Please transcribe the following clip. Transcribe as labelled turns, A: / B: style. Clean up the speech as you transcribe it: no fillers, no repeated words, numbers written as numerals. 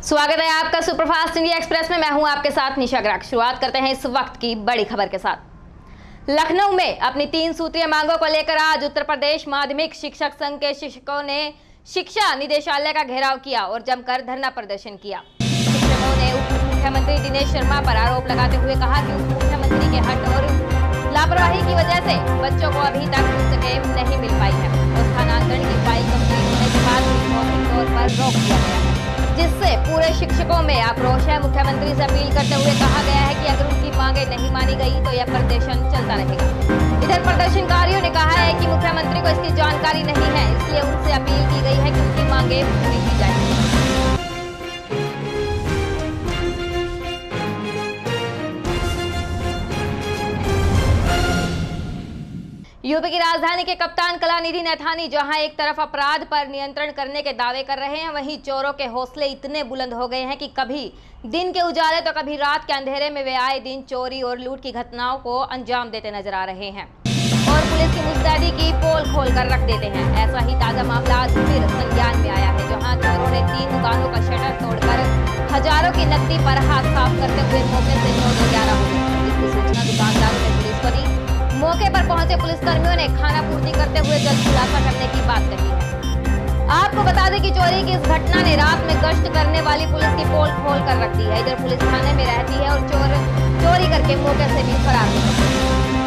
A: स्वागत है आपका सुपरफास्ट इंडिया एक्सप्रेस में। मैं हूं आपके साथ निशा ग्राग। शुरुआत करते हैं इस वक्त की बड़ी खबर के साथ। लखनऊ में अपनी 3 सूत्रीय मांगों को लेकर आज उत्तर प्रदेश माध्यमिक शिक्षक संघ के शिक्षकों ने शिक्षा निदेशालय का घेराव किया और जमकर धरना प्रदर्शन किया। शिक्षकों ने उप मुख्यमंत्री दिनेश शर्मा पर आरोप लगाते हुए कहा कि उप मुख्यमंत्री के हट और लापरवाही की वजह से बच्चों को अभी तक पुस्तकें नहीं मिल पाई है और स्थानांतरण की फाइल कंप्लीट होने के बाद मौखिक तौर पर रोक दिया गया है, जिससे पूरे शिक्षकों में आक्रोश है। मुख्यमंत्री से अपील करते हुए कहा गया है कि अगर उनकी मांगे नहीं मानी गई तो यह प्रदर्शन चलता रहेगा। इधर प्रदर्शनकारियों ने कहा है कि मुख्यमंत्री को इसकी जानकारी नहीं है, इसलिए उनसे अपील की गई है कि उनकी मांगे पूरी की जाए। यूपी की राजधानी के कप्तान कलानिधि नैथानी जहां एक तरफ अपराध पर नियंत्रण करने के दावे कर रहे हैं, वहीं चोरों के हौसले इतने बुलंद हो गए हैं कि कभी दिन के उजाले तो कभी रात के अंधेरे में वे आए दिन चोरी और लूट की घटनाओं को अंजाम देते नजर आ रहे हैं और पुलिस की मुस्तैदी की पोल खोल कर रख देते हैं। ऐसा ही ताजा मामला आज फिर संज्ञान में आया है, जहाँ चोरों ने 3 दुकानों का शटर तोड़कर हजारों की नकदी पर हाथ साफ करते हुए मौके से 9-11 हो गए। इसकी सूचना दुकानदारों ने पुलिस को दी। मौके पर पहुंचे पुलिसकर्मियों ने खाना पूर्ति करते हुए जल्द खुलासा करने की बात कही है। आपको बता दें कि चोरी की इस घटना ने रात में गश्त करने वाली पुलिस की पोल खोल कर रख दी है। इधर पुलिस थाने में रहती है और चोर चोरी करके मौके से भी फरार हो गए।